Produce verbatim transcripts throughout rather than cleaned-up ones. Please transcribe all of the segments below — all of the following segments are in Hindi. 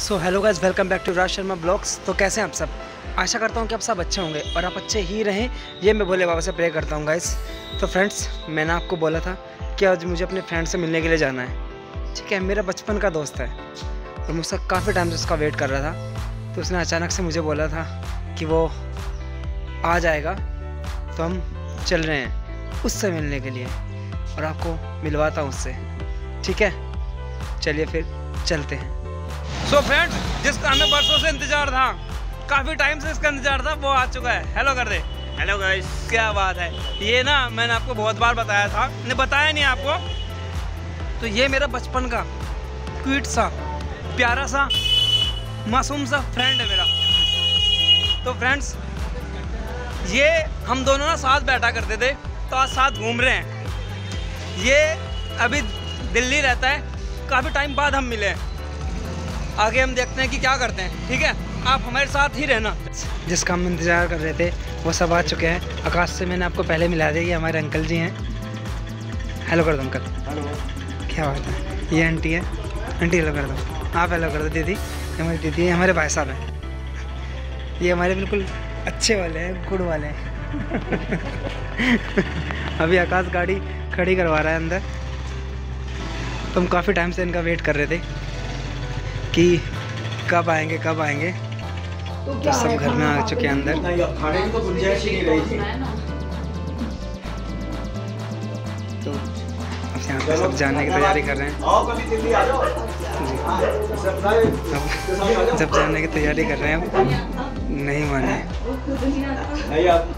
So hello guys, welcome back to Raj Sharma blogs. तो कैसे हैं आप सब? आशा करता हूँ कि आप सब अच्छे होंगे और आप अच्छे ही रहें, ये मैं भोले बाबा से प्रे करता हूँ गाइस। तो फ्रेंड्स, मैंने आपको बोला था कि आज मुझे अपने फ्रेंड से मिलने के लिए जाना है। ठीक है, मेरा बचपन का दोस्त है और मुझसे काफ़ी टाइम से उसका वेट कर रहा था। तो उसने अचानक से मुझे बोला था कि वो आ जाएगा, तो हम चल रहे हैं उससे मिलने के लिए और आपको मिलवाता हूँ उससे। ठीक है, चलिए फिर चलते हैं। सो so फ्रेंड्स, जिसका हमें बरसों से इंतजार था, काफ़ी टाइम से इसका इंतजार था, वो आ चुका है। हेलो कर दे। Hello guys. क्या बात है। ये ना मैंने आपको बहुत बार बताया था, मैंने बताया नहीं आपको। तो ये मेरा बचपन का क्यूट सा प्यारा सा मासूम सा फ्रेंड है मेरा। तो फ्रेंड्स, ये हम दोनों ना साथ बैठा करते थे, तो आज साथ घूम रहे हैं। ये अभी दिल्ली रहता है, काफ़ी टाइम बाद हम मिले हैं। आगे हम देखते हैं कि क्या करते हैं। ठीक है, आप हमारे साथ ही रहना। जिसका हम इंतज़ार कर रहे थे वो सब आ चुके हैं। आकाश से मैंने आपको पहले मिला दिया, ये हमारे अंकल जी हैं। हेलो कर दो अंकल। हेलो। क्या बात है। ये आंटी है। आंटी हेलो कर दो। आप हेलो कर दो। दीदी, ये हमारी दीदी है, हमारे भाई साहब हैं। ये हमारे बिल्कुल अच्छे वाले हैं, गुड़ वाले हैं। अभी आकाश गाड़ी खड़ी करवा रहा है अंदर। तो हम काफ़ी टाइम से इनका वेट कर रहे थे कि कब आएंगे कब आएंगे। तो सब घर में आ चुके हैं अंदर। खाने की तो गुंजाइश ही नहीं रही थी। तो अब यहाँ पे सब जाने की तैयारी कर रहे हैं। आओ कभी दिल्ली आ जाओ। अब जब जाने की तैयारी कर रहे हैं, अब नहीं माने। नहीं आप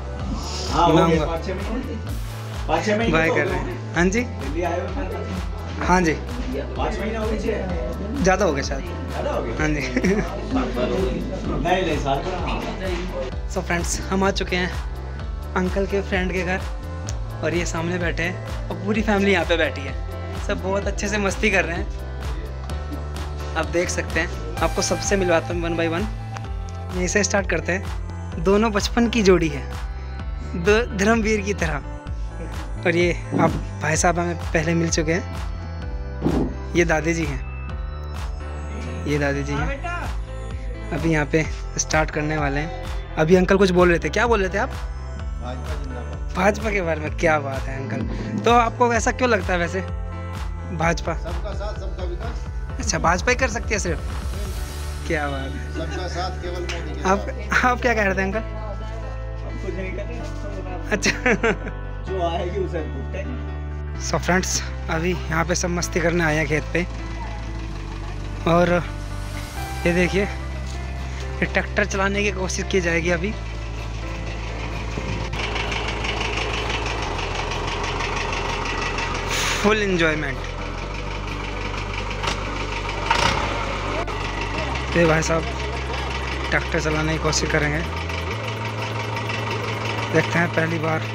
बाय कर रहे हैं। हाँ जी, दिल्ली आए हो? हाँ जी, पाँच महीने हो गए। ज़्यादा हो गया शायद। ज़्यादा हो गए? हाँ जी। नहीं नहीं साल का। सो फ्रेंड्स, हम आ चुके हैं अंकल के फ्रेंड के घर और ये सामने बैठे हैं और पूरी फैमिली यहाँ पे बैठी है। सब बहुत अच्छे से मस्ती कर रहे हैं, आप देख सकते हैं। आपको सबसे मिलवाता हूँ वन बाय वन। यहीं से स्टार्ट करते हैं। दोनों बचपन की जोड़ी है, दो धर्मवीर की तरह। और ये आप भाई साहब हमें पहले मिल चुके हैं। ये दादी जी हैं, ये दादी जी हैं। अभी यहाँ पे स्टार्ट करने वाले हैं। अभी अंकल कुछ बोल रहे थे। क्या बोल रहे थे आप? भाजपा के बारे में। क्या बात है अंकल। तो आपको ऐसा क्यों लगता है वैसे? भाजपा सबका साथ सबका विकास। अच्छा, भाजपा ही कर सकती है सिर्फ? क्या बात है। सबका साथ केवल मोदी के आप आप क्या कह रहे थे अंकल? अब कुछ नहीं करते। अच्छा। जो आएगी उसे भुगते हैं। सो फ्रेंड्स, अभी यहाँ पे सब मस्ती करने आए हैं खेत पे। और ये देखिए, ये ट्रैक्टर चलाने की कोशिश की जाएगी अभी। Full enjoyment. ये भाई साहब ट्रैक्टर चलाने की कोशिश करेंगे। देखते हैं पहली बार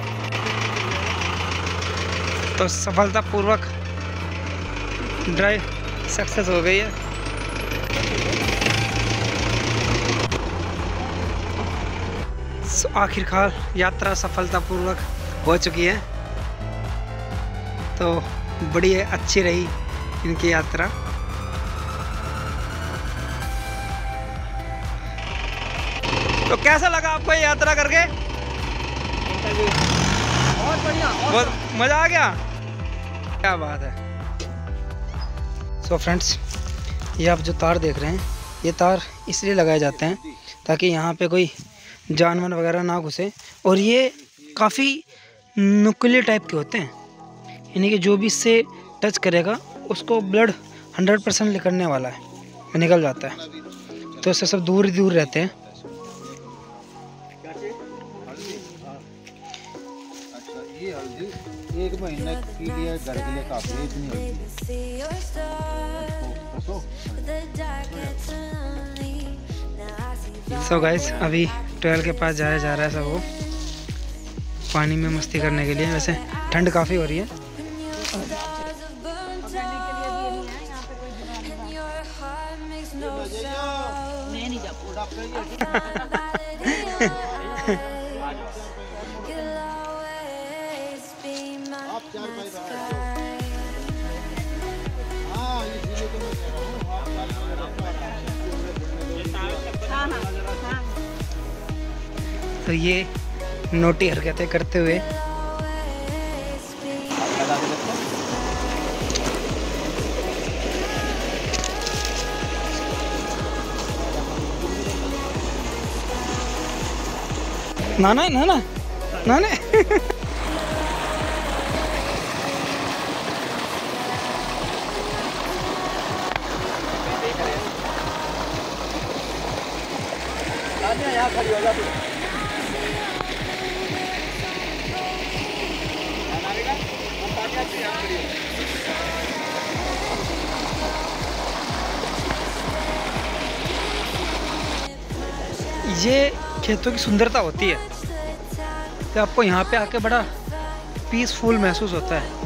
तो सफलतापूर्वक ड्राइव सक्सेस हो गई है। आखिरकार यात्रा सफलतापूर्वक हो चुकी है। तो बड़ी अच्छी रही इनकी यात्रा। तो कैसा लगा आपको ये यात्रा करके? बहुत बढ़िया, बहुत मज़ा आ गया। क्या बात है। सो फ्रेंड्स, ये आप जो तार देख रहे हैं, ये तार इसलिए लगाए जाते हैं ताकि यहाँ पे कोई जानवर वगैरह ना घुसे। और ये काफ़ी नुकीले टाइप के होते हैं, यानी कि जो भी इससे टच करेगा उसको ब्लड हंड्रेड परसेंट निकलने वाला है, निकल जाता है। तो इससे सब दूर ही दूर रहते हैं। ये हल्दी एक महीने के लिए घर के लिए काफी है। इतनी हल्दी सो गाइस, अभी ट्वेल्व के पास जाया जा रहा है सब वो पानी में मस्ती करने के लिए। वैसे ठंड काफ़ी हो रही है। आप चार भाई हाँ, इसीलिए तो मैं कह रहा हूँ आप तो ये नोटी हरकतें करते हुए ना ना ना ना ना ना यहाँ खड़ी हो जा तू। ये खेतों की सुंदरता होती है कि आपको यहाँ पे आके बड़ा पीसफुल महसूस होता है।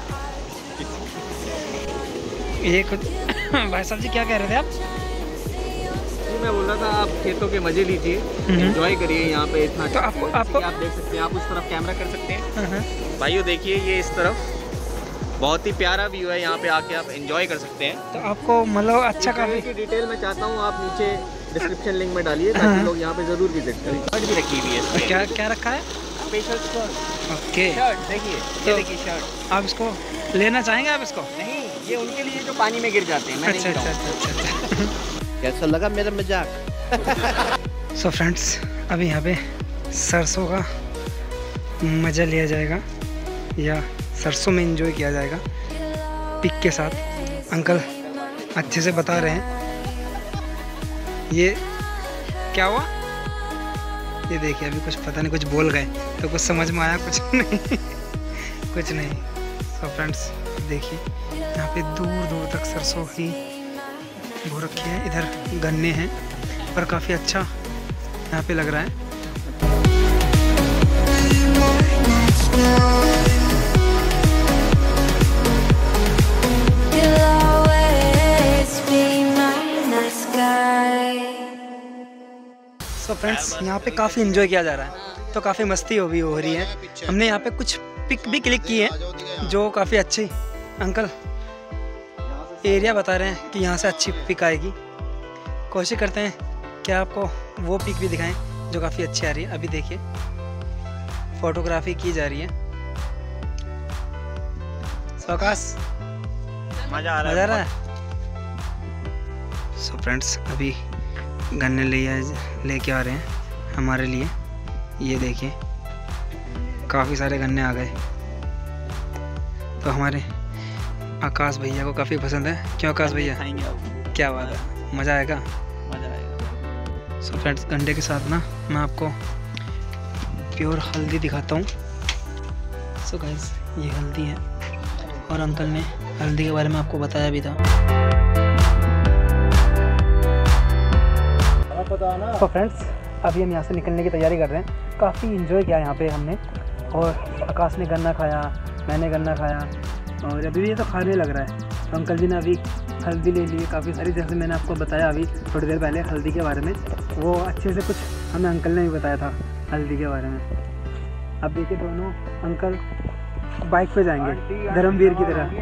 ये कुछ भाई साहब जी क्या कह रहे थे आप? मैं बोल रहा था आप खेतों के मजे लीजिए, एंजॉय करिए यहाँ पे इतना। तो आपको आपको आप देख सकते हैं, आप उस तरफ कैमरा कर सकते हैं। हाँ। भाइयों देखिए ये इस तरफ बहुत ही प्यारा व्यू है, यहाँ पे आके आप एंजॉय कर सकते हैं। तो आपको मतलब अच्छा काफी की डिटेल मैं चाहता हूँ आप नीचे डिस्क्रिप्शन लिंक में डालिए ताकि लोग यहाँ पे जरूर विजिट करें। शर्ट भी रखी हुई है। क्या क्या रखा है? Special shirt. ओके शर्ट देखिए, तो ये देखिए शर्ट। आप इसको लेना चाहेंगे आप इसको? नहीं, ये उनके लिए जो पानी में गिर जाते हैं। मैं अच्छा नहीं अच्छा गिराऊंगा। अच्छा अच्छा कैसा लगा मेरा मजाक? सो फ्रेंड्स अभी यहाँ पे सरसों का मज़ा लिया जाएगा या सरसों में एंजॉय किया जाएगा पिक के साथ। अंकल अच्छे से बता रहे हैं। ये क्या हुआ? ये देखिए अभी कुछ पता नहीं, कुछ बोल गए तो कुछ समझ में आया, कुछ नहीं कुछ नहीं। सो फ्रेंड्स देखिए यहाँ पे दूर दूर तक सरसों ही बो रखी है। इधर गन्ने हैं पर काफ़ी अच्छा यहाँ पे लग रहा है। सो फ्रेंड्स यहाँ पे काफ़ी एंजॉय किया जा रहा है, तो काफ़ी मस्ती हो भी हो रही है। हमने यहाँ पे कुछ पिक भी क्लिक की है जो काफ़ी अच्छी अंकल एरिया बता रहे हैं कि यहाँ से अच्छी पिक आएगी। कोशिश करते हैं कि आपको वो पिक भी दिखाएं जो काफ़ी अच्छी आ रही है। अभी देखिए फोटोग्राफी की जा रही है। सौकाश मजा आ मजा आ रहा है। सो फ्रेंड्स अभी गन्ने ले लेके आ रहे हैं हमारे लिए। ये देखिए काफ़ी सारे गन्ने आ गए, तो हमारे आकाश भैया को काफ़ी पसंद है। क्यों आकाश भैया? खाएंगे आप, क्या बात है, मज़ा आएगा। मजा आएगा। सो फ्रेंड्स गंडे के साथ ना मैं आपको प्योर हल्दी दिखाता हूँ। सो गाइस ये हल्दी है और अंकल ने हल्दी के बारे में आपको बताया भी था। तो फ्रेंड्स अभी हम यहाँ से निकलने की तैयारी कर रहे हैं। काफ़ी इन्जॉय किया यहाँ पे हमने, और आकाश ने गन्ना खाया, मैंने गन्ना खाया, और अभी भी ये तो खाने लग रहा है। तो अंकल जी ने अभी हल्दी ले ली काफ़ी सारी, जैसे मैंने आपको बताया अभी थोड़ी देर पहले हल्दी के बारे में। वो अच्छे से कुछ हमें अंकल ने भी बताया था हल्दी के बारे में। अब देखिए दोनों अंकल बाइक पे जाएंगे धर्मवीर की तरह।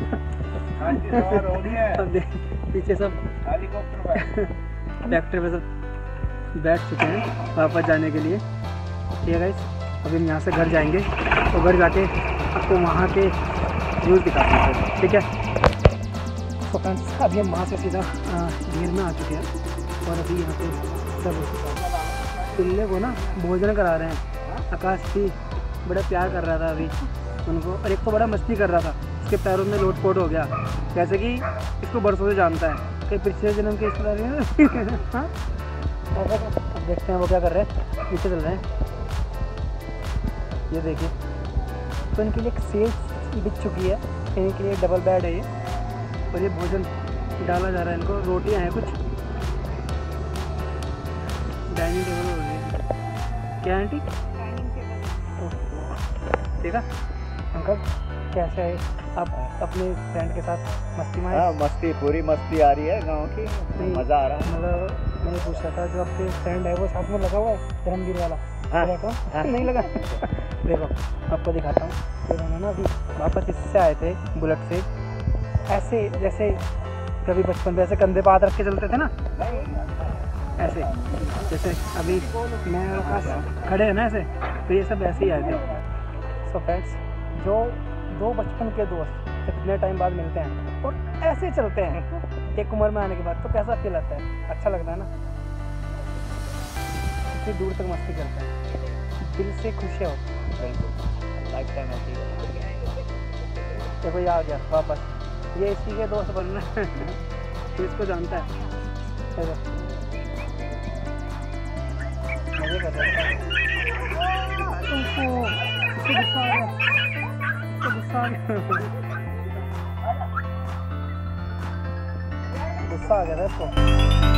अब देख पीछे सब ट्रैक्टर पे सब बैठ चुके हैं वापस जाने के लिए। ठीक है गाइस, अभी हम यहाँ से घर जाएंगे और घर जाके आपको वहाँ के व्यूज़ दिखाते हैं। ठीक है, तो फ्रेंड्स अभी हम वहाँ से सीधा घेर में आ चुके हैं और अभी यहाँ पे सब पिल्ले को ना भोजन करा रहे हैं। आकाश भी बड़ा प्यार कर रहा था अभी उनको, और एक तो बड़ा मस्ती कर रहा था, इसके पैरों में लोटपोट हो गया, जैसे कि इसको बरसों से जानता है, कई पिछले जन्म के रिश्तेदार। हाँ अब देखते हैं वो क्या कर रहे हैं, पीछे चल रहे हैं। ये देखिए तो इनके लिए एक सेफ बिछ चुकी है, इनके लिए डबल बेड है ये, और ये भोजन डाला जा रहा है इनको। रोटियां हैं कुछ, डाइनिंग टेबल हो रही है। क्या आंटी देखा अंकल कैसे है आप अपने फ्रेंड के साथ मस्ती में? हाँ मस्ती, पूरी मस्ती आ रही है गांव की, मज़ा आ रहा है। मतलब मैंने पूछा था जो आपके फ्रेंड है वो साथ में लगा हुआ है धर्मवीर वाला? हाँ, हाँ। नहीं लगा। देखो आपको दिखाता हूँ, तो उन्होंने ना अभी वापस इससे आए थे बुलेट से, ऐसे जैसे कभी बचपन में ऐसे कंधे पे हाथ रख के चलते थे ना, ऐसे जैसे अभी मैं और आकाश खड़े हैं ना ऐसे, तो ये सब ऐसे ही आए थे। सो फ्रेंड्स, जो दो बचपन के दोस्त जब इतने टाइम बाद मिलते हैं और ऐसे चलते हैं एक उम्र में आने के बाद, तो कैसा फील आता है? अच्छा लगता है ना? इतनी दूर तक मस्ती करते हैं, दिल से खुशियाँ होती हैं। लाइफ टाइम ऐसी देखो ये आ गया वापस, ये इसी के दोस्त बनना तो इसको जानता है। चलो मजे कर रहे हैं। गुस्सा आ गया, गुस्सा आ गया, गुस्सा आ गया था इसको।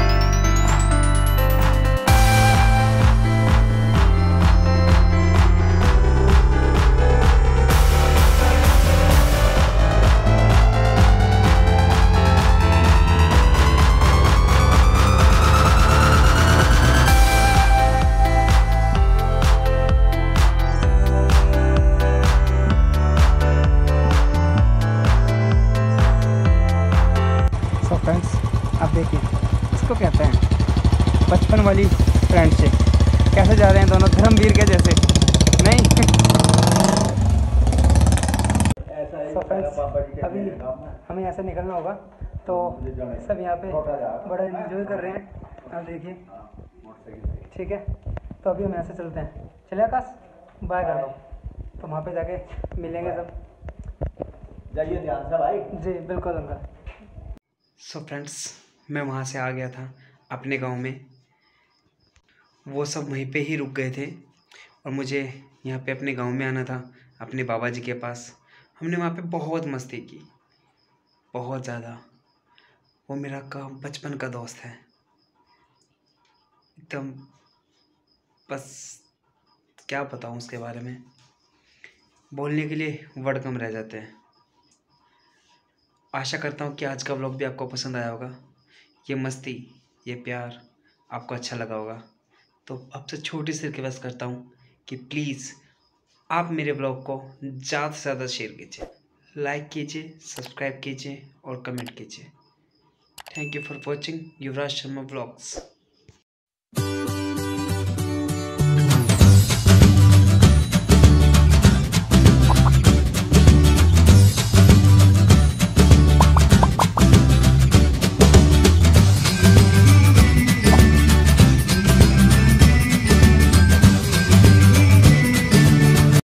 फ्रेंड्स आप देखिए, इसको कहते हैं बचपन वाली फ्रेंडशिप। कैसे जा रहे हैं दोनों धर्मवीर के जैसे, नहीं? so फ्रेंड्स, अभी हमें ऐसे निकलना होगा, तो सब यहाँ पे बड़ा एंजॉय कर रहे हैं, आप देखिए। ठीक है, तो अभी हम ऐसे चलते हैं। चलिए आकाश, बाय कर दो, तो वहाँ पे जाके मिलेंगे सब। जाइए ध्यान से भाई। जी बिल्कुल अंकल। सो फ्रेंड्स, मैं वहाँ से आ गया था अपने गांव में। वो सब वहीं पे ही रुक गए थे और मुझे यहाँ पे अपने गांव में आना था, अपने बाबा जी के पास। हमने वहाँ पे बहुत मस्ती की, बहुत ज़्यादा। वो मेरा का बचपन का दोस्त है एकदम, बस क्या बताऊँ उसके बारे में, बोलने के लिए वर्ड कम रह जाते हैं। आशा करता हूँ कि आज का व्लॉग भी आपको पसंद आया होगा। ये मस्ती, ये प्यार आपको अच्छा लगा होगा। तो आपसे छोटी सी रिक्वेस्ट करता हूँ कि प्लीज़ आप मेरे व्लॉग को ज़्यादा से ज़्यादा शेयर कीजिए, लाइक कीजिए, सब्सक्राइब कीजिए और कमेंट कीजिए। Thank you for watching Yuvraj Sharma vlogs.